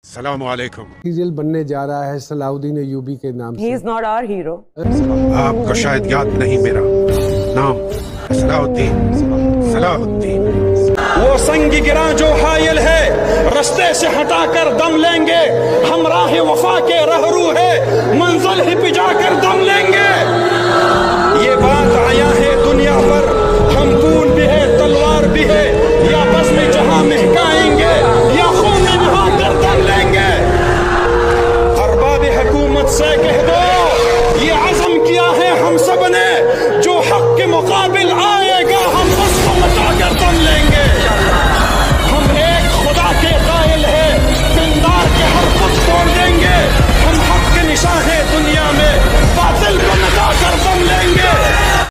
सलाम वालेकुम। सीरियल बनने जा रहा है सलाउद्दीन अय्यूबी के नाम He से। is not our hero. आपको शायद याद नहीं मेरा नाम सलाउद्दीन। सलाउद्दीन वो संग गिरा जो हायल है, रास्ते से हटाकर दम लेंगे। हम राह वफा के रहरू है, मंजिल ही पिजा कर दम लेंगे।